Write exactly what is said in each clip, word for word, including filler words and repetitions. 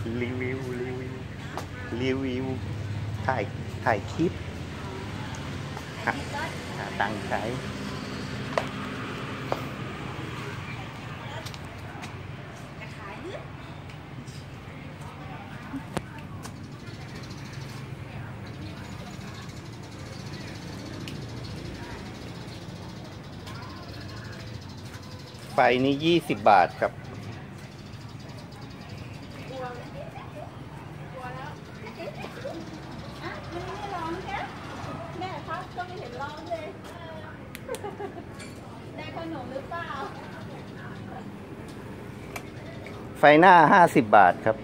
รีวิวรีวิวรีวิวถ่ายถ่ายคลิปหาหาตังค์ใช้ไฟนี้ยี่สิบบาทครับไฟหน้าห้าสิบบาทครับ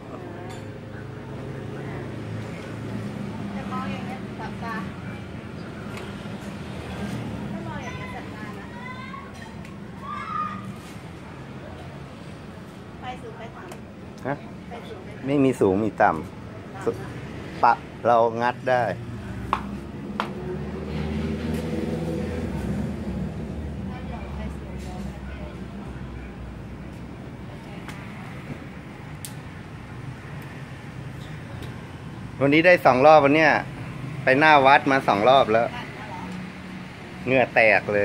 ฮะไม่มีสูงมีต่ำปะเรางัดได้วันนี้ได้สองรอบวันเนี้ยไปหน้าวัดมาสองรอบแล้วเหงื่อแตกเลย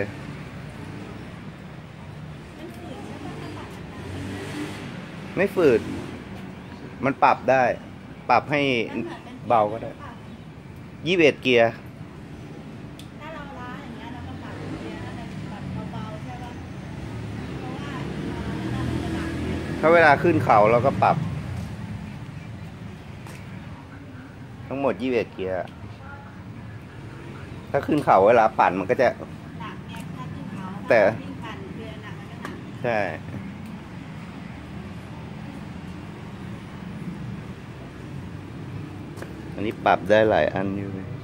ไม่ฝืดมันปรับได้ปรับให้เบาก็ได้ยี่สิบเอ็ดเกียร์ถ้าเราล้าอย่างเงี้ยเราก็ปรับเกียร์แล้วปรับเบาๆใช่ป่ะเพราะว่าถ้าเวลาขึ้นเขาเราก็ปรับทั้งหมดยี่สิบเอ็ดเกียร์ถ้าขึ้นเขาเวลาปั่นมันก็จะแต่ใช่อันนี้ปรับได้หลายอันอยู่เลย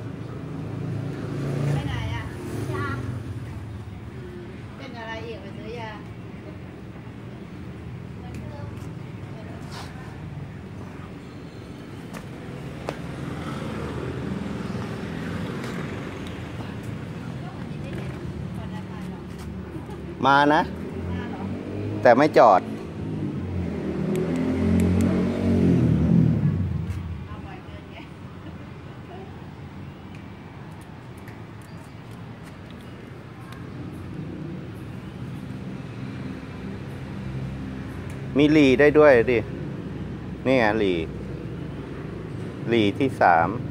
ไปไหนอ่ะยาเป็นอะไรอีกไปซื้อยามานะแต่ไม่จอดมีหลีได้ด้วยดินี่ไงหลีหลีที่สาม